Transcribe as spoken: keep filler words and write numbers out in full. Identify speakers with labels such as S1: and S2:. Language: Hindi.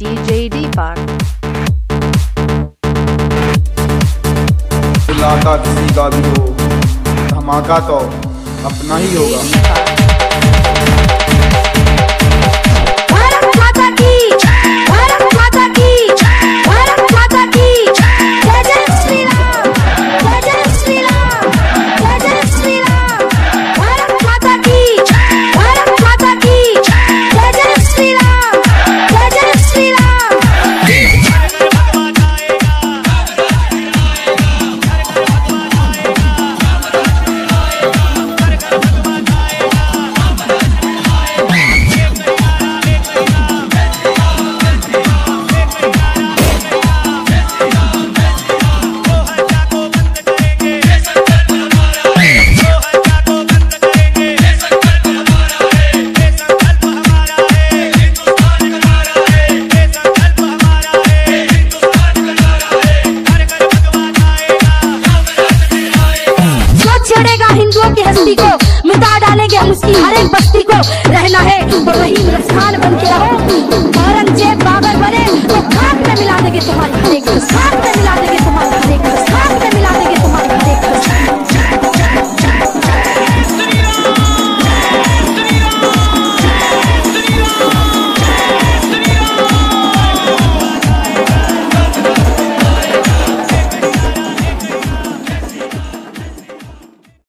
S1: D J Deepak।
S2: इलाका किसी का भी हो, धमाका तो अपना ही होगा।
S3: हिंदुओं की हस्ती को मिटा डालेंगे हम उसकी हर एक बस्ती को। रहना है तो वही खान बन के रहो, औरंगजेब बाबर बने तो खाक में मिला देंगे तुम्हारी।